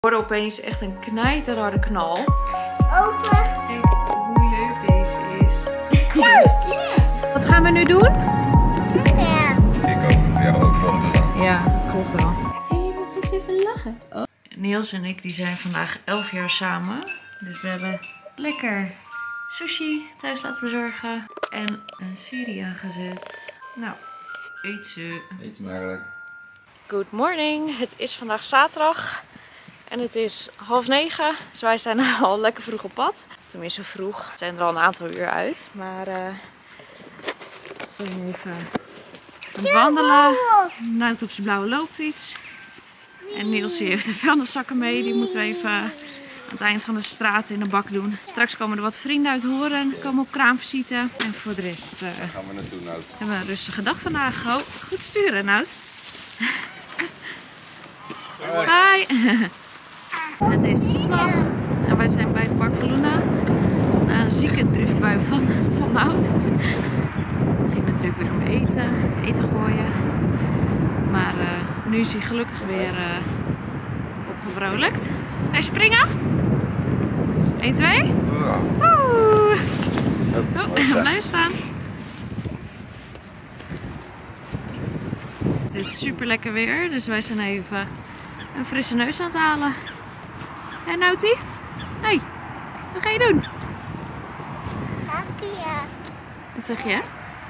Ik hoorde opeens echt een knijterharde knal. Open. Kijk hoe leuk deze is. Wat gaan we nu doen? Ja. Ik hoop voor jou ook foto's aan. Ja, klopt wel. Vind je nog eens even lachen? Oh. Niels en ik die zijn vandaag 11 jaar samen. Dus we hebben lekker sushi thuis laten bezorgen. En een serie aangezet. Nou, eet ze. Eet hem eigenlijk. Good morning. Het is vandaag zaterdag. En het is 8:30. Dus wij zijn al lekker vroeg op pad. Tenminste vroeg. We zijn er al een aantal uur uit. Maar we zijn even aan het wandelen. Nuit op zijn blauwe loopfiets. En Niels heeft de vuilniszakken mee. Die moeten we even aan het eind van de straat in de bak doen. Straks komen er wat vrienden uit Horen. Komen op kraamvisite. En voor de rest Gaan we naartoe, Nout? hebben we een rustige dag vandaag. Oh, goed sturen, Nout. Hi. Het is zondag en wij zijn bij de Park van Luna. Na een zieke driftbui van Nout. Het ging natuurlijk weer om eten gooien. Maar nu is hij gelukkig weer opgevrolijkt. Hij springen? 1, 2. Woe! Oh, blijf staan. Het is super lekker weer, dus wij zijn even een frisse neus aan het halen. En Nautie? Hé, wat ga je doen? Ja. Wat zeg je?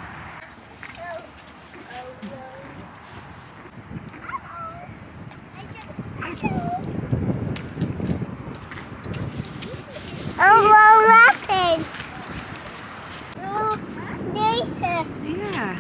Oh, wow, wachten. Oh, deze. Ja.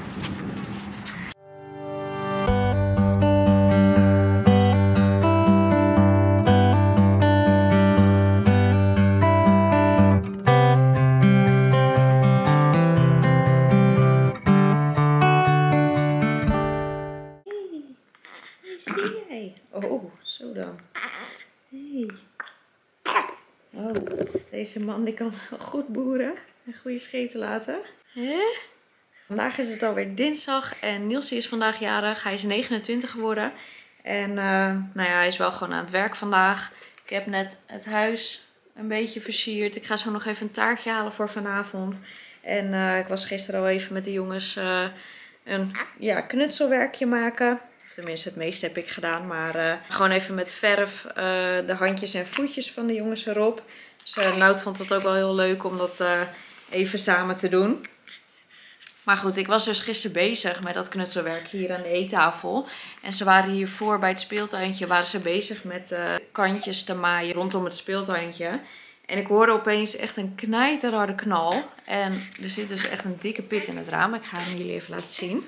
Zie jij? Oh, zo dan. Hey. Oh, deze man die kan goed boeren en goede scheten laten. Hè? Vandaag is het alweer dinsdag en Niels is vandaag jarig. Hij is 29 geworden. En nou ja, hij is wel gewoon aan het werk vandaag. Ik heb net het huis een beetje versierd. Ik ga zo nog even een taartje halen voor vanavond. En ik was gisteren al even met de jongens een knutselwerkje maken. Of tenminste, het meeste heb ik gedaan. Maar gewoon even met verf de handjes en voetjes van de jongens erop. Dus Nout vond het ook wel heel leuk om dat even samen te doen. Maar goed, ik was dus gisteren bezig met dat knutselwerk hier aan de eettafel. En ze waren hiervoor bij het speeltuintje waren ze bezig met kantjes te maaien rondom het speeltuintje. En ik hoorde opeens echt een knijterharde knal. En er zit dus echt een dikke pit in het raam. Ik ga hem jullie even laten zien.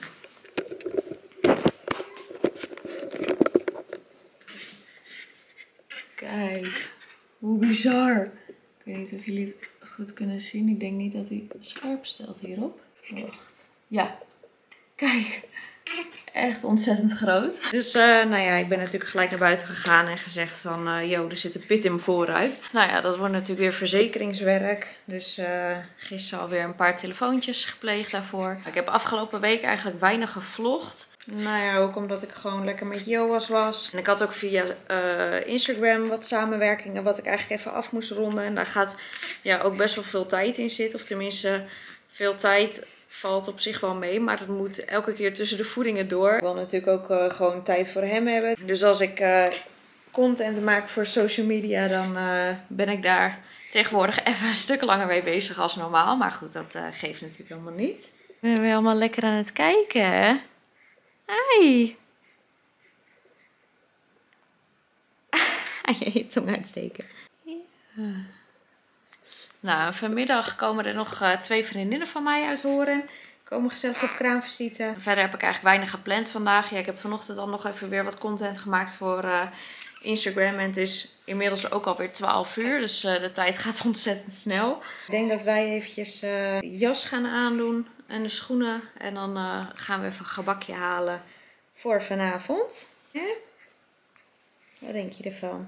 Kijk, hoe bizar. Ik weet niet of jullie het goed kunnen zien. Ik denk niet dat hij scherp stelt hierop. Wacht. Ja. Kijk. Echt ontzettend groot. Dus nou ja, ik ben natuurlijk gelijk naar buiten gegaan en gezegd van... yo, er zit een pit in mijn voorruit. Nou ja, dat wordt natuurlijk weer verzekeringswerk. Dus gisteren alweer een paar telefoontjes gepleegd daarvoor. Ik heb afgelopen week eigenlijk weinig gevlogd. Nou ja, ook omdat ik gewoon lekker met Joas was. En ik had ook via Instagram wat samenwerkingen wat ik eigenlijk even af moest ronden. En daar gaat ja ook best wel veel tijd in zitten. Of tenminste, veel tijd valt op zich wel mee. Maar dat moet elke keer tussen de voedingen door. Ik wil natuurlijk ook gewoon tijd voor hem hebben. Dus als ik content maak voor social media, dan ben ik daar tegenwoordig even een stuk langer mee bezig als normaal. Maar goed, dat geeft natuurlijk helemaal niet. We zijn weer allemaal lekker aan het kijken, hè? Hey! Je tong uitsteken. Ja. Nou, vanmiddag komen er nog 2 vriendinnen van mij uit Horen. Komen gezellig op kraamvisite. Verder heb ik eigenlijk weinig gepland vandaag. Ja, ik heb vanochtend dan nog even weer wat content gemaakt voor Instagram. En het is inmiddels ook alweer 12 uur. Dus de tijd gaat ontzettend snel. Ik denk dat wij eventjes de jas gaan aandoen en de schoenen. En dan gaan we even een gebakje halen voor vanavond. Ja? Wat denk je ervan?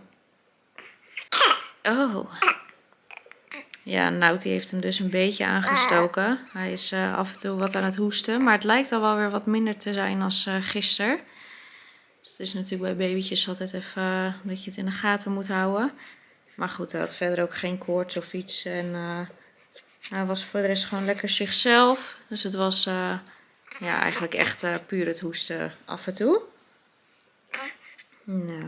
Oh. Ja, Nout heeft hem dus een beetje aangestoken. Hij is af en toe wat aan het hoesten. Maar het lijkt al wel weer wat minder te zijn als gisteren. Dus Het is natuurlijk bij babytjes altijd even dat je het in de gaten moet houden. Maar goed, hij had verder ook geen koorts of iets. En hij was voor de rest gewoon lekker zichzelf. Dus het was ja, eigenlijk echt puur het hoesten af en toe. Nou.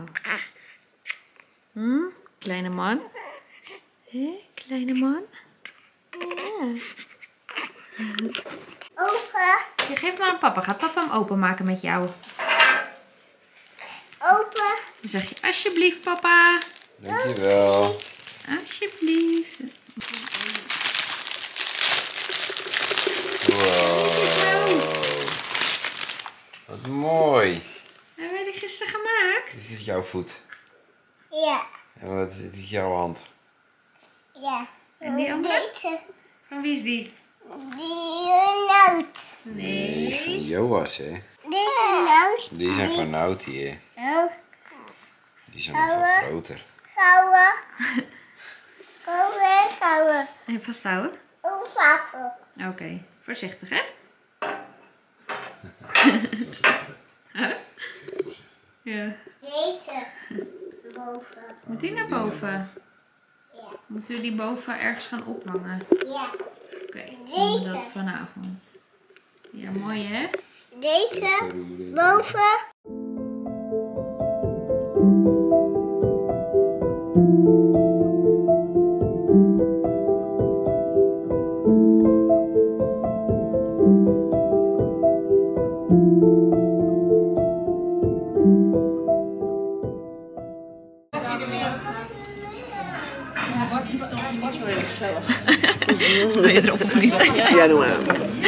Kleine man. Hé, kleine man. Ja. Open. Je geeft maar aan papa. Gaat papa hem openmaken met jou? Open. Dan zeg je alsjeblieft papa. Dankjewel. Alsjeblieft. Wow. Wat mooi. Hebben we die gisteren gemaakt? Dit is jouw voet. Ja. En wat is dit jouw hand? Ja. En die andere? Deze. Van wie is die? Die noot. Die is van Joas, hè? Deze noot. Die zijn van Nauti, hè? Oh. Die zijn nog veel groter. Gouden. Gouden. Gouden. En vasthouden? Opvatten. Oké, voorzichtig hè? Ja. Deze. Boven. Moet die naar boven? Ja. Moeten we die boven ergens gaan ophangen? Ja. Oké, doen we dat vanavond. Ja, mooi hè? Deze. Boven. Wil je erop of niet? Ja, doe maar.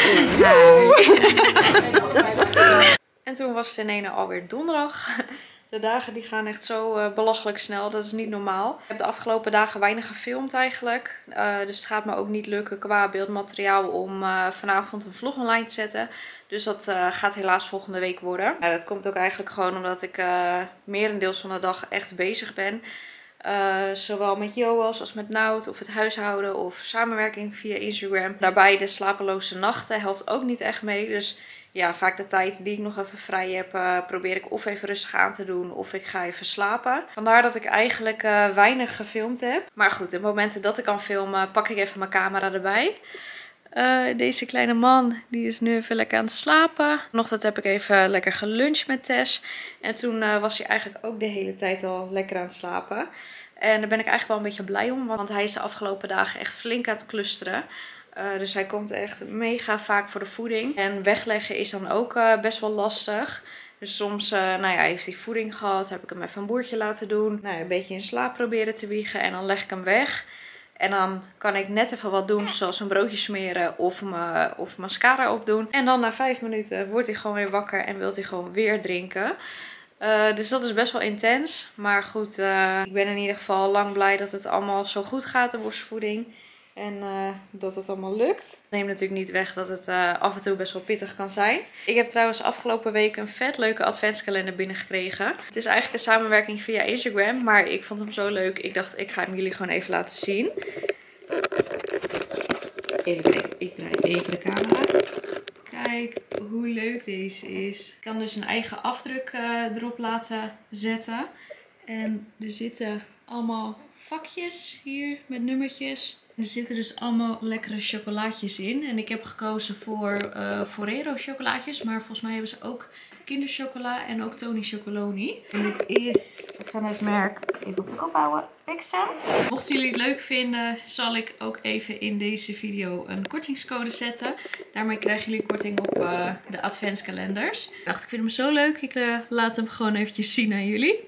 En toen was het in ene alweer donderdag. De dagen die gaan echt zo belachelijk snel. Dat is niet normaal. Ik heb de afgelopen dagen weinig gefilmd eigenlijk. Dus het gaat me ook niet lukken qua beeldmateriaal om vanavond een vlog online te zetten. Dus dat gaat helaas volgende week worden. Ja, dat komt ook eigenlijk gewoon omdat ik merendeels van de dag echt bezig ben. Zowel met Joas als met Nout of het huishouden of samenwerking via Instagram. Daarbij de slapeloze nachten helpt ook niet echt mee. Dus ja, vaak de tijd die ik nog even vrij heb, probeer ik of even rustig aan te doen of ik ga even slapen. Vandaar dat ik eigenlijk weinig gefilmd heb. Maar goed, de momenten dat ik kan filmen, pak ik even mijn camera erbij. Deze kleine man, die is nu even lekker aan het slapen. Vanochtend heb ik even lekker geluncht met Tess. En toen was hij eigenlijk ook de hele tijd al lekker aan het slapen. En daar ben ik eigenlijk wel een beetje blij om, want hij is de afgelopen dagen echt flink aan het clusteren. Dus hij komt echt mega vaak voor de voeding. En wegleggen is dan ook best wel lastig. Dus soms nou ja, heeft hij voeding gehad, heb ik hem even een boertje laten doen. Nou ja, een beetje in slaap proberen te wiegen en dan leg ik hem weg. En dan kan ik net even wat doen, zoals een broodje smeren of mascara opdoen. En dan na 5 minuten wordt hij gewoon weer wakker en wil hij gewoon weer drinken. Dus dat is best wel intens. Maar goed, ik ben in ieder geval lang blij dat het allemaal zo goed gaat, de borstvoeding. En dat het allemaal lukt. Dat neemt natuurlijk niet weg dat het af en toe best wel pittig kan zijn. Ik heb trouwens afgelopen week een vet leuke adventskalender binnengekregen. Het is eigenlijk een samenwerking via Instagram. Maar ik vond hem zo leuk. Ik dacht, ik ga hem jullie gewoon even laten zien. Even kijken. Ik draai even de camera. Kijk hoe leuk deze is. Ik kan dus een eigen afdruk erop laten zetten. En er zitten allemaal vakjes hier met nummertjes. Er zitten dus allemaal lekkere chocolaatjes in. En ik heb gekozen voor Ferrero chocolaatjes. Maar volgens mij hebben ze ook kinderchocola en ook Tony Chocoloni. En dit is van het merk, even op opbouwen, Pixel. Mochten jullie het leuk vinden, zal ik ook even in deze video een kortingscode zetten. Daarmee krijgen jullie korting op de adventskalenders. Ik dacht, ik vind hem zo leuk. Ik laat hem gewoon eventjes zien aan jullie.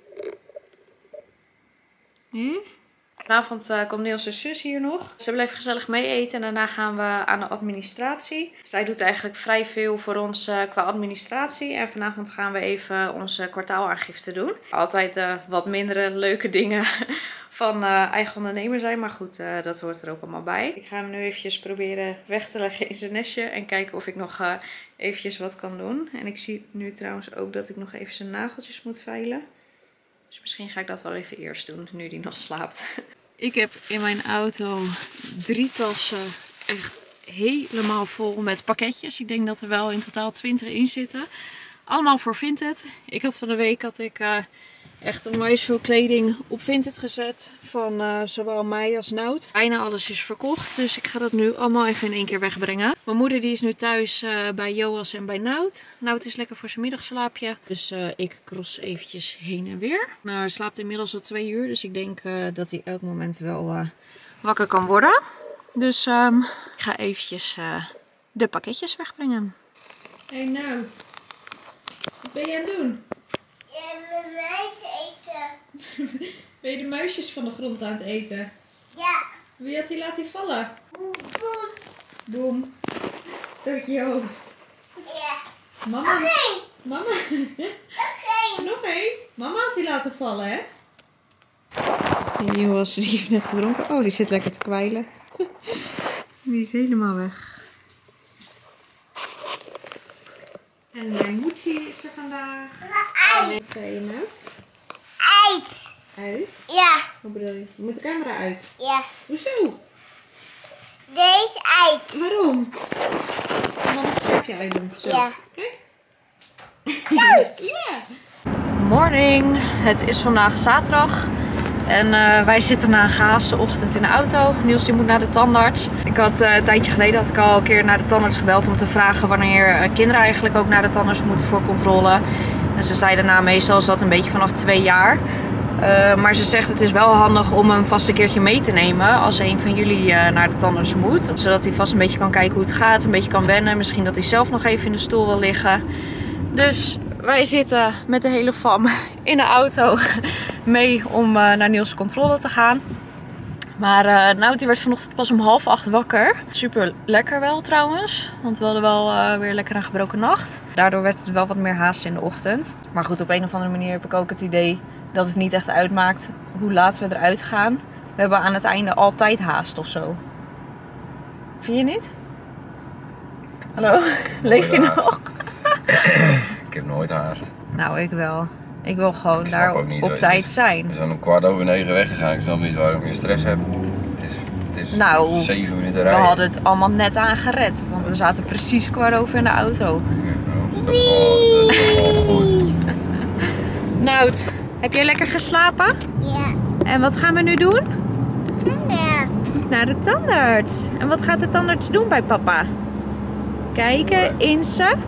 Vanavond komt Niels' zus hier nog. Ze blijft gezellig mee eten en daarna gaan we aan de administratie. Zij doet eigenlijk vrij veel voor ons qua administratie. En vanavond gaan we even onze kwartaalaangifte doen. Altijd wat mindere leuke dingen van eigen ondernemer zijn. Maar goed, dat hoort er ook allemaal bij. Ik ga hem nu eventjes proberen weg te leggen in zijn nestje. En kijken of ik nog eventjes wat kan doen. En ik zie nu trouwens ook dat ik nog even zijn nageltjes moet veilen. Dus misschien ga ik dat wel even eerst doen, nu die nog slaapt. Ik heb in mijn auto 3 tassen echt helemaal vol met pakketjes. Ik denk dat er wel in totaal 20 in zitten. Allemaal voor Vinted. Ik had van de week echt onwijs veel kleding op Vinted gezet. Van zowel mij als Nout. Bijna alles is verkocht. Dus ik ga dat nu allemaal even in één keer wegbrengen. Mijn moeder die is nu thuis bij Joas en bij Nout. Nout is lekker voor zijn middagslaapje. Dus ik cross eventjes heen en weer. Nou, hij slaapt inmiddels al 2 uur. Dus ik denk dat hij elk moment wel wakker kan worden. Dus ik ga eventjes de pakketjes wegbrengen. Hey Nout. Wat ben je aan het doen? Ja, mijn meisje eten. Ben je de muisjes van de grond aan het eten? Ja. Wie had die laten vallen? Boem, boem. Boem. Stoot je hoofd. Ja. Mama. Oké. Mama. Oké. Nog één. Mama had die laten vallen, hè? Joas, die heeft net gedronken. Oh, die zit lekker te kwijlen. Die is helemaal weg. En mijn moedsie is er vandaag. Uit. Wat zei je net? Uit. Uit? Ja. Wat bedoel je? Moet de camera uit? Ja. Hoezo? Deze uit. Waarom? En dan een streepje uitdoen. Zo. Ja. Kijk. Ja. Morning. Het is vandaag zaterdag. En wij zitten na een gehaaste ochtend in de auto. Niels die moet naar de tandarts. Ik had een tijdje geleden had ik al een keer naar de tandarts gebeld om te vragen wanneer kinderen eigenlijk ook naar de tandarts moeten voor controle. En ze zeiden nou meestal is dat een beetje vanaf 2 jaar. Maar ze zegt het is wel handig om hem vast een keertje mee te nemen als een van jullie naar de tandarts moet. Zodat hij vast een beetje kan kijken hoe het gaat, een beetje kan wennen. Misschien dat hij zelf nog even in de stoel wil liggen. Dus wij zitten met de hele fam in de auto mee om naar Niels' controle te gaan. Maar Nout die werd vanochtend pas om 7:30 wakker. Super lekker wel trouwens, want we hadden wel weer lekker een gebroken nacht. Daardoor werd het wel wat meer haast in de ochtend. Maar goed, op een of andere manier heb ik ook het idee dat het niet echt uitmaakt hoe laat we eruit gaan. We hebben aan het einde altijd haast of zo. Vind je niet? Hallo? Leef je nog? Ik heb nooit haast. Nou, ik wel. Ik wil gewoon Ik snap daar ook niet, op het tijd is- zijn. We zijn om 9:15 weggegaan. Ik snap niet waarom je stress hebt. Het is Nou, 7 minuten We rijden. hadden het allemaal net aangered, want we zaten precies 7:15 in de auto. Ja, nou, dat is toch wel goed. Nout, heb jij lekker geslapen? Ja. En wat gaan we nu doen? Tandarts. Naar de tandarts. En wat gaat de tandarts doen bij papa? Kijken in zijn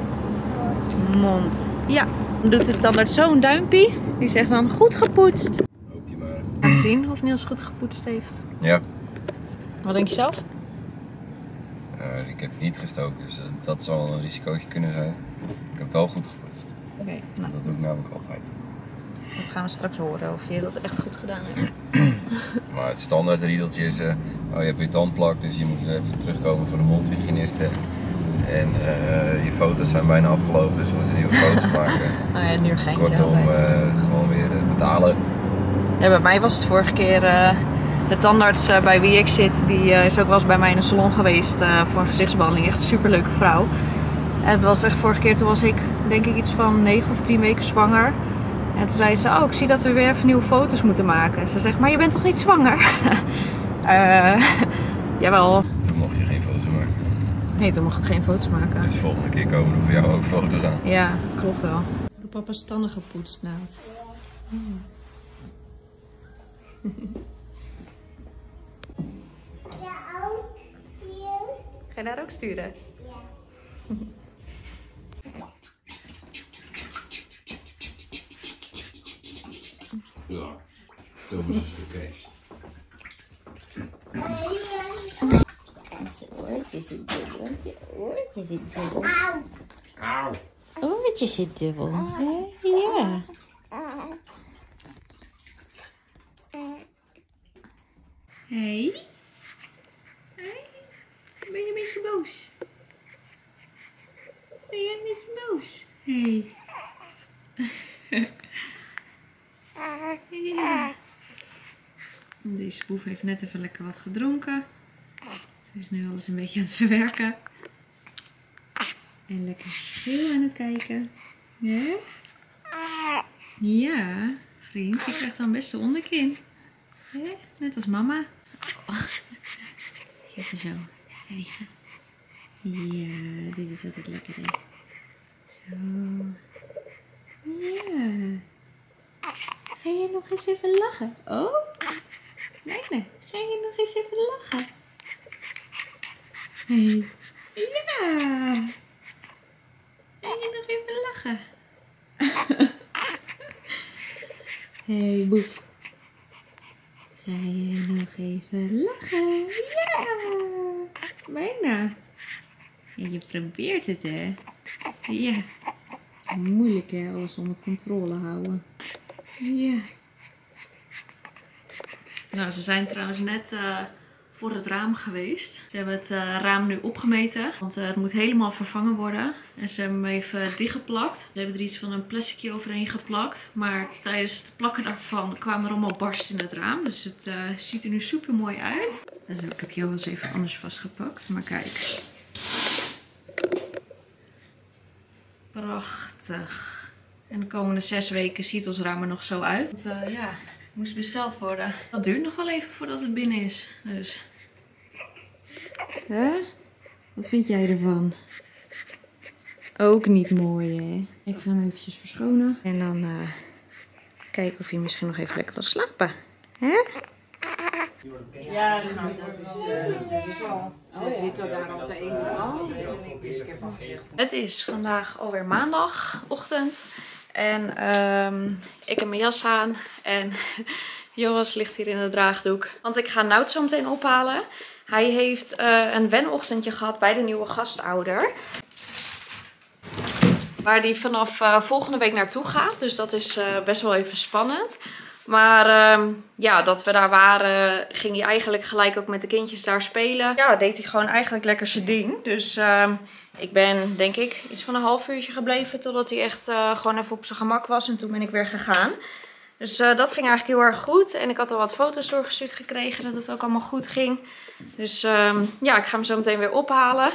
mond. Ja, dan doet de tandarts zo een duimpje. Die zegt dan goed gepoetst. Hoop je maar. Laat zien of Niels goed gepoetst heeft. Ja, Wat denk je zelf? ik heb niet gestookt, dus dat zal een risicootje kunnen zijn. Ik heb wel goed gepoetst. Oké, nou, Dat doe ik namelijk altijd. dat gaan we straks horen of je dat echt goed gedaan hebt. Maar het standaard riedeltje is, je hebt weer tandplak, dus je moet weer even terugkomen voor de mondhygiëniste. En je foto's zijn bijna afgelopen, dus we moeten nieuwe foto's maken. Nou ja, nu geen Kortom, gewoon weer betalen. Ja, bij mij was het vorige keer de tandarts bij wie ik zit. Die is ook wel eens bij mij in de salon geweest voor een gezichtsbehandeling. Echt een superleuke vrouw. En het was echt vorige keer, toen was ik denk ik iets van 9 of 10 weken zwanger. En toen zei ze, oh ik zie dat we weer even nieuwe foto's moeten maken. Ze zegt, maar je bent toch niet zwanger? Jawel. Toen mocht je geen foto's maken. Nee, toen mocht ik geen foto's maken. Dus volgende keer komen er voor jou ook foto's aan. Ja, klopt wel. De papa's tanden gepoetst, Nout. Ja, ook hier. Ga je daar ook sturen? Ja, Thomas is oké. Oortjes zit dubbel. Oortjes zit dubbel. Auw! Oortjes zit dubbel. Ja. Hey. Hey. Ben je een beetje boos? Ben je een beetje boos? Hey. Ja. Deze boef heeft net even lekker wat gedronken. Ze is nu alles een beetje aan het verwerken. En lekker schil aan het kijken. Ja? Ja, vriend. Je krijgt dan best de onderkin. Ja, net als mama. Oh. Even zo. Even liggen. Ja, dit is altijd lekker hè. Zo. Ja. Ga je nog eens even lachen? Oh. Nee. Ga je nog eens even lachen? Hey. Ja. Ga je nog even lachen? Hey, boef. Ga je nog even lachen? Ja. Bijna. Ja, je probeert het, hè? Ja. Het is moeilijk, hè, alles onder controle houden. Ja. Nou, ze zijn trouwens net voor het raam geweest. Ze hebben het raam nu opgemeten, want het moet helemaal vervangen worden. En ze hebben hem even dichtgeplakt. Ze hebben er iets van een plasticje overheen geplakt. Maar tijdens het plakken daarvan kwamen er allemaal barsten in het raam. Dus het ziet er nu super mooi uit. Dus ik heb Joas even anders vastgepakt. Maar kijk. Prachtig. En de komende 6 weken ziet ons raam er nog zo uit. Want, ja, het moest besteld worden. Dat duurt nog wel even voordat het binnen is. Dus. Hè? Wat vind jij ervan? Ook niet mooi, hè? Ik ga hem eventjes verschonen. En dan kijken of hij misschien nog even lekker wil slapen. Hè? Ja, nou, dat is al. Ze zitten daar al te eten. Dus ik heb al gezegd. Het is vandaag alweer maandagochtend. En ik heb mijn jas aan. En Joas ligt hier in het draagdoek. Want ik ga Nout zo meteen ophalen. Hij heeft een wenochtendje gehad bij de nieuwe gastouder. Waar die vanaf volgende week naartoe gaat. Dus dat is best wel even spannend. Maar ja, dat we daar waren, ging hij eigenlijk gelijk ook met de kindjes daar spelen. Ja, deed hij gewoon eigenlijk lekker zijn ding. Dus ik ben, denk ik, iets van een half uurtje gebleven totdat hij echt gewoon even op zijn gemak was. En toen ben ik weer gegaan. Dus dat ging eigenlijk heel erg goed. En ik had al wat foto's doorgestuurd gekregen dat het ook allemaal goed ging. Dus ja, ik ga hem zo meteen weer ophalen.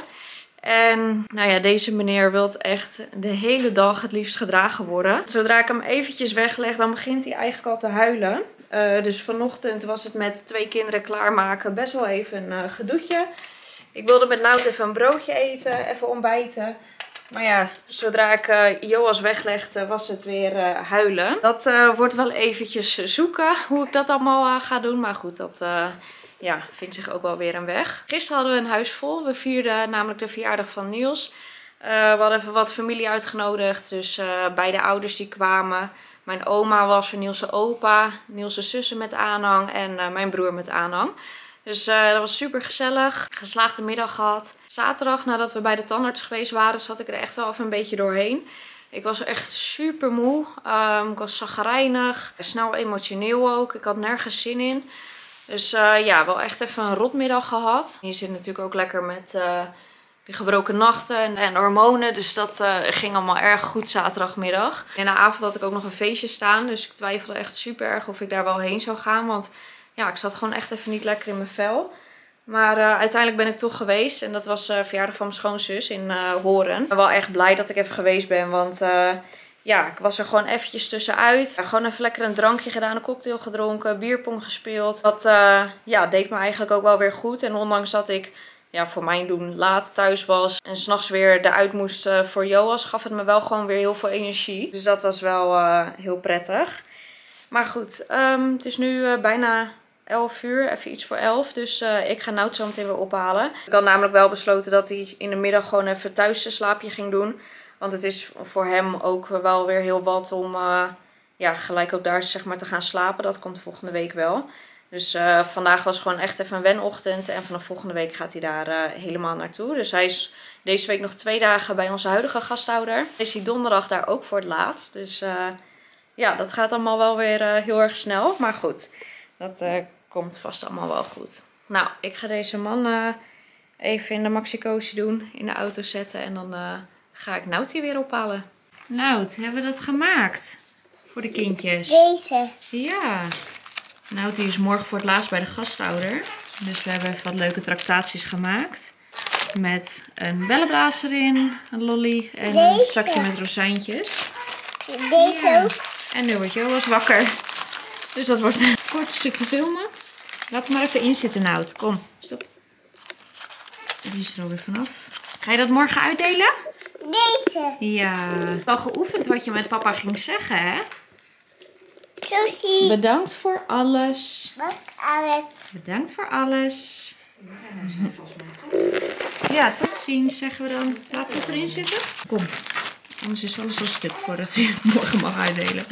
En nou ja, deze meneer wil echt de hele dag het liefst gedragen worden. Zodra ik hem eventjes wegleg, dan begint hij eigenlijk al te huilen. Dus vanochtend was het met 2 kinderen klaarmaken best wel even een gedoetje. Ik wilde met Nout even een broodje eten, even ontbijten. Maar ja, zodra ik Joas weglegde, was het weer huilen. Dat wordt wel eventjes zoeken hoe ik dat allemaal ga doen. Maar goed, dat ja, vindt zich ook wel weer een weg. Gisteren hadden we een huis vol. We vierden namelijk de verjaardag van Niels. We hadden even wat familie uitgenodigd. Dus beide ouders die kwamen. Mijn oma was er, Niels' opa, Niels' zussen met aanhang en mijn broer met aanhang. Dus dat was super gezellig. Geslaagde middag gehad. Zaterdag, nadat we bij de tandarts geweest waren, zat ik er echt wel even een beetje doorheen. Ik was echt super moe. Ik was chagrijnig. Snel emotioneel ook. Ik had nergens zin in. Dus ja, wel echt even een rotmiddag gehad. Je zit natuurlijk ook lekker met die gebroken nachten en hormonen. Dus dat ging allemaal erg goed zaterdagmiddag. In de avond had ik ook nog een feestje staan. Dus ik twijfelde echt super erg of ik daar wel heen zou gaan. Want ja, ik zat gewoon echt even niet lekker in mijn vel. Maar uiteindelijk ben ik toch geweest. En dat was verjaardag van mijn schoonzus in Horen. Ik ben wel echt blij dat ik even geweest ben. Want ja, ik was er gewoon eventjes tussenuit. Gewoon even lekker een drankje gedaan, een cocktail gedronken, bierpong gespeeld. Dat ja, deed me eigenlijk ook wel weer goed. En ondanks dat ik ja, voor mijn doen laat thuis was en 's nachts weer eruit moest voor Joas, gaf het me wel gewoon weer heel veel energie. Dus dat was wel heel prettig. Maar goed, het is nu bijna 11 uur, even iets voor 11. Dus ik ga Nout zo meteen weer ophalen. Ik had namelijk wel besloten dat hij in de middag gewoon even thuis een slaapje ging doen. Want het is voor hem ook wel weer heel wat om ja, gelijk ook daar zeg maar te gaan slapen. Dat komt volgende week wel. Dus vandaag was gewoon echt even een wenochtend. En vanaf volgende week gaat hij daar helemaal naartoe. Dus hij is deze week nog 2 dagen bij onze huidige gastouder. Is hij donderdag daar ook voor het laatst. Dus ja, dat gaat allemaal wel weer heel erg snel. Maar goed, dat komt vast allemaal wel goed. Nou, ik ga deze man even in de maxi-cozy doen. In de auto zetten en dan ga ik Nout hier weer ophalen. Nout, hebben we dat gemaakt? Voor de kindjes. Deze. Ja. Nout die is morgen voor het laatst bij de gastouder. Dus we hebben even wat leuke tractaties gemaakt. Met een bellenblaas erin, een lolly en een zakje met rozijntjes. Deze ook. En nu wordt Joas wakker. Dus dat wordt een kort stukje filmen. Laat hem maar even inzitten, Nout. Kom, stop. Die is er alweer vanaf. Ga je dat morgen uitdelen? Deze. Ja. Al geoefend wat je met papa ging zeggen, hè? Sushi. Bedankt voor alles. Wat alles. Bedankt voor alles. Ja, tot ziens zeggen we dan. Laten we het erin zitten. Kom. Anders is alles al stuk voordat u het morgen mag uitdelen.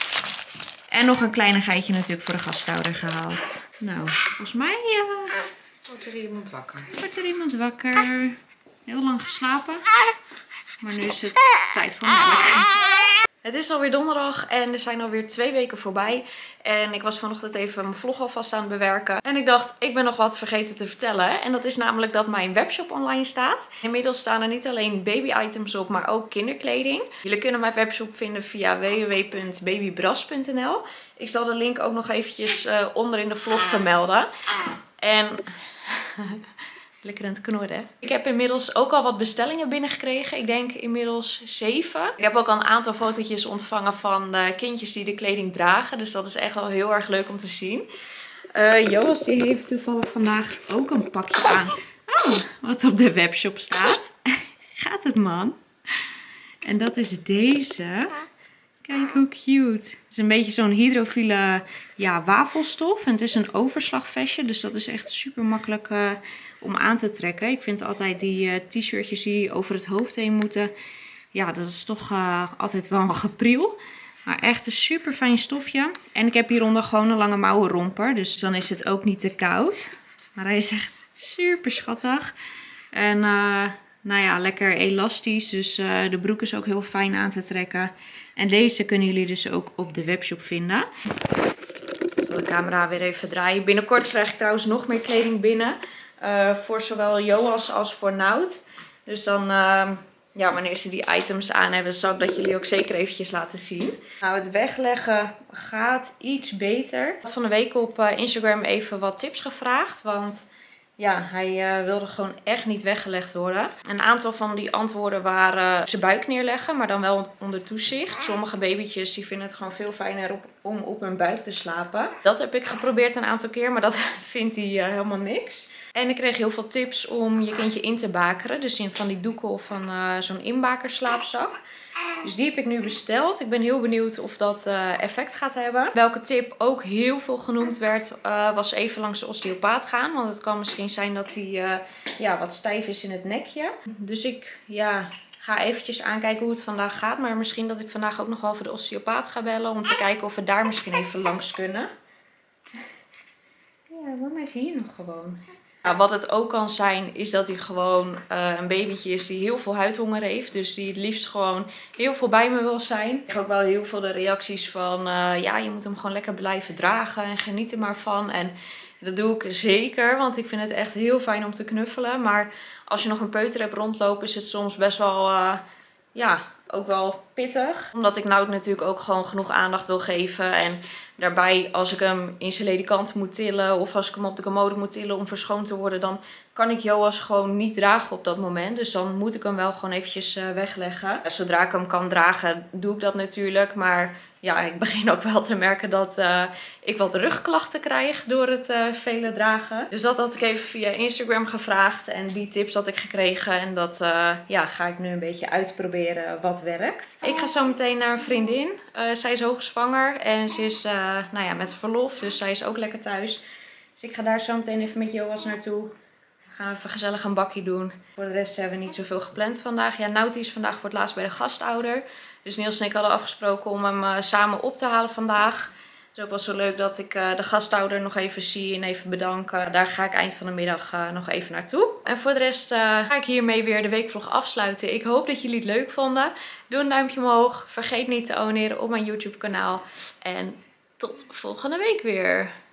En nog een kleinigheidje natuurlijk voor de gasthouder gehaald. Nou, volgens mij Wordt er iemand wakker? wordt er iemand wakker. Heel lang geslapen. Maar nu is het tijd voor melk. Het is alweer donderdag en er zijn alweer 2 weken voorbij. En ik was vanochtend even mijn vlog alvast aan het bewerken. En ik dacht, ik ben nog wat vergeten te vertellen. En dat is namelijk dat mijn webshop online staat. Inmiddels staan er niet alleen baby items op, maar ook kinderkleding. Jullie kunnen mijn webshop vinden via www.babybras.nl. Ik zal de link ook nog eventjes onder in de vlog vermelden. En... lekker aan het knorren. Ik heb inmiddels ook al wat bestellingen binnengekregen. Ik denk inmiddels 7. Ik heb ook al een aantal fotootjes ontvangen van kindjes die de kleding dragen. Dus dat is echt wel heel erg leuk om te zien. Joas die heeft toevallig vandaag ook een pakje aan. Oh, wat op de webshop staat. Gaat het, man? En dat is deze. Kijk hoe cute. Het is een beetje zo'n hydrofiele wafelstof. En het is een overslagvestje. Dus dat is echt super makkelijk om aan te trekken. Ik vind altijd die t-shirtjes die over het hoofd heen moeten. Ja, dat is toch altijd wel een gepriel. Maar echt een super fijn stofje. En ik heb hieronder gewoon een lange mouwen romper. Dus dan is het ook niet te koud. Maar hij is echt super schattig. En nou ja, lekker elastisch. Dus de broek is ook heel fijn aan te trekken. En deze kunnen jullie dus ook op de webshop vinden. Ik zal de camera weer even draaien. Binnenkort krijg ik trouwens nog meer kleding binnen. Voor zowel Joas als voor Nout. Dus dan, wanneer ze die items aan hebben, zal ik dat jullie ook zeker eventjes laten zien. Nou, het wegleggen gaat iets beter. Ik had van de week op Instagram even wat tips gevraagd. Want ja, hij wilde gewoon echt niet weggelegd worden. Een aantal van die antwoorden waren zijn buik neerleggen, maar dan wel onder toezicht. Sommige babytjes die vinden het gewoon veel fijner om op hun buik te slapen. Dat heb ik geprobeerd een aantal keer, maar dat vindt hij helemaal niks. En ik kreeg heel veel tips om je kindje in te bakeren. Dus in van die doeken of van zo'n inbakerslaapzak. Dus die heb ik nu besteld. Ik ben heel benieuwd of dat effect gaat hebben. Welke tip ook heel veel genoemd werd, was even langs de osteopaat gaan. Want het kan misschien zijn dat hij wat stijf is in het nekje. Dus ik ga eventjes aankijken hoe het vandaag gaat. Maar misschien dat ik vandaag ook nog wel voor de osteopaat ga bellen. Om te kijken of we daar misschien even langs kunnen. Ja, mama is hier nog gewoon. Ja, wat het ook kan zijn, is dat hij gewoon een babytje is die heel veel huidhonger heeft. Dus die het liefst gewoon heel veel bij me wil zijn. Ik krijg ook wel heel veel de reacties van, je moet hem gewoon lekker blijven dragen en geniet er maar van. En dat doe ik zeker, want ik vind het echt heel fijn om te knuffelen. Maar als je nog een peuter hebt rondlopen, is het soms best wel, ook wel pittig. Omdat ik Nout natuurlijk ook gewoon genoeg aandacht wil geven. En daarbij, als ik hem in zijn ledikant moet tillen of als ik hem op de commode moet tillen om verschoond te worden, dan kan ik Joas gewoon niet dragen op dat moment. Dus dan moet ik hem wel gewoon eventjes wegleggen. Zodra ik hem kan dragen, doe ik dat natuurlijk. Maar ja, ik begin ook wel te merken dat ik wat rugklachten krijg door het vele dragen. Dus dat had ik even via Instagram gevraagd en die tips had ik gekregen. En dat ga ik nu een beetje uitproberen wat werkt. Ik ga zo meteen naar een vriendin. Zij is hoogzwanger en ze is met verlof, dus zij is ook lekker thuis. Dus ik ga daar zo meteen even met Joas naartoe. We gaan even gezellig een bakje doen. Voor de rest hebben we niet zoveel gepland vandaag. Ja, Nout is vandaag voor het laatst bij de gastouder. Dus Niels en ik hadden afgesproken om hem samen op te halen vandaag. Het is ook wel zo leuk dat ik de gastouder nog even zie en even bedanken. Daar ga ik eind van de middag nog even naartoe. En voor de rest ga ik hiermee weer de weekvlog afsluiten. Ik hoop dat jullie het leuk vonden. Doe een duimpje omhoog. Vergeet niet te abonneren op mijn YouTube kanaal. En tot volgende week weer.